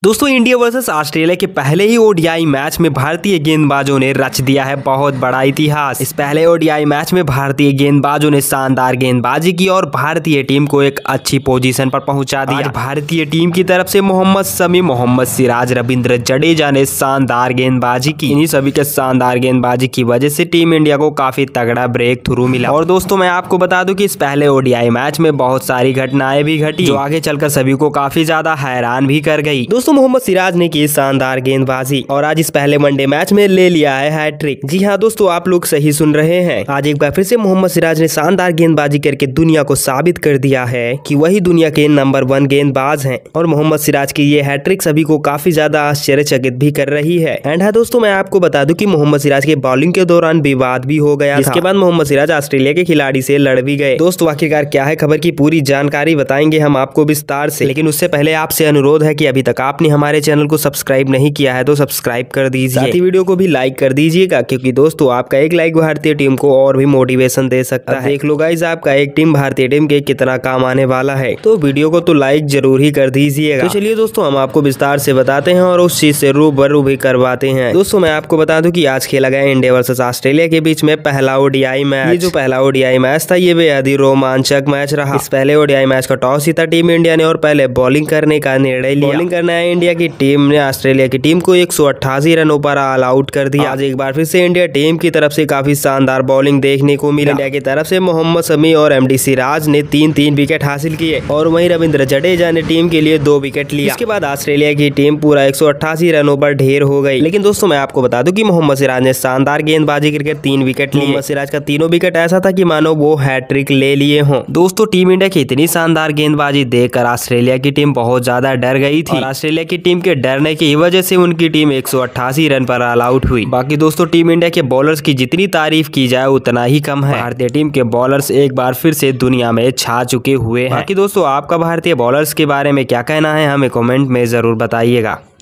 दोस्तों India versus Australia के पहले ही ओडीआई मैच में भारतीय गेंदबाजों ने रच दिया है बहुत बड़ा इतिहास। इस पहले ओडीआई मैच में भारतीय गेंदबाजों ने शानदार गेंदबाजी की और भारतीय टीम को एक अच्छी पोजीशन पर पहुंचा दिया। आज भारतीय टीम की तरफ से मोहम्मद शमी, मोहम्मद सिराज, रविंद्र जडेजा ने शानदार गेंदबाजी की। इन्हीं सभी के शानदार गेंदबाजी की वजह से टीम इंडिया को काफी तगड़ा ब्रेक थ्रू मिला। और दोस्तों मैं आपको बता दूं कि इस पहले ओडीआई मैच में बहुत सारी घटनाएं भी घटी जो आगे चलकर सभी को काफी ज्यादा हैरान भी कर गई। दोस्तों मोहम्मद सिराज ने की शानदार गेंदबाजी और आज इस पहले वनडे मैच में ले लिया है हैट्रिक। जी हाँ दोस्तों, आप लोग सही सुन रहे हैं। आज एक बार फिर से मोहम्मद सिराज ने शानदार गेंदबाजी करके दुनिया को साबित कर दिया है कि वही दुनिया के नंबर 1 गेंदबाज हैं। और मोहम्मद सिराज की ये हैट्रिक सभी को काफी ज्यादा आश्चर्यचकित भी कर रही है। एंड हाँ दोस्तों, मैं आपको बता दूं कि मोहम्मद सिराज के बॉलिंग के दौरान विवाद भी हो गया। इसके बाद मोहम्मद सिराज ऑस्ट्रेलिया के खिलाड़ी से लड़ भी गए। दोस्तों आखिरकार क्या है खबर की पूरी जानकारी बताएंगे हम आपको विस्तार से, लेकिन उससे पहले आपसे अनुरोध है कि अभी तक आपने हमारे चैनल को सब्सक्राइब नहीं किया है तो सब्सक्राइब कर दीजिए, साथ ही वीडियो को भी लाइक कर दीजिएगा, क्योंकि दोस्तों आपका एक लाइक भारतीय टीम को और भी मोटिवेशन दे सकता है। देख लो गाइस, आपका एक टीम भारतीय टीम के कितना काम आने वाला है, तो वीडियो को तो लाइक जरूर ही कर दीजिएगा। तो चलिए दोस्तों हम आपको विस्तार से बताते हैं और उस चीज से रूबरू भी करवाते हैं। दोस्तों मैं आपको बता दूं कि आज खेला गया इंडिया वर्सेस ऑस्ट्रेलिया के बीच में पहला ओडीआई मैच। ये जो पहला ओडीआई मैच था ये बेहद ही रोमांचक मैच रहा। इस पहले ओडीआई मैच का टॉस जीता टीम इंडिया ने और पहले बॉलिंग करने का निर्णय लिया। बॉलिंग करना है इंडिया की टीम ने ऑस्ट्रेलिया की टीम को 188 रनों पर ऑल आउट कर दिया। आज एक बार फिर से इंडिया टीम की तरफ से काफी शानदार बॉलिंग देखने को मिला। इंडिया की तरफ से मोहम्मद शमी और एमडी सिराज ने 3-3 विकेट हासिल किए और वहीं रविंद्र जडेजा ने टीम के लिए 2 विकेट लिया। इसके बाद ऑस्ट्रेलिया की टीम पूरा 188 रनों पर ढेर हो गई। लेकिन दोस्तों मैं आपको बता दूं कि मोहम्मद सिराज ने शानदार गेंदबाजी करके 3 विकेट लिए। मोहम्मद सिराज का तीनों विकेट ऐसा था कि मानो वो हैट्रिक ले लिए हों। दोस्तों टीम इंडिया की इतनी शानदार गेंदबाजी देखकर ऑस्ट्रेलिया की टीम बहुत ज्यादा डर गई थी और ऑस्ट्रेलिया की टीम के डरने की वजह से उनकी टीम 188 रन पर ऑल आउट हुई। बाकी दोस्तों टीम इंडिया के बॉलर्स की जितनी तारीफ की जाए उतना ही कम है। भारतीय टीम के बॉलर्स एक बार फिर से दुनिया में छा चुके हुए हैं। बाकी दोस्तों आपका भारतीय बॉलर्स के बारे में क्या कहना है हमें कमेंट में जरूर बताइएगा।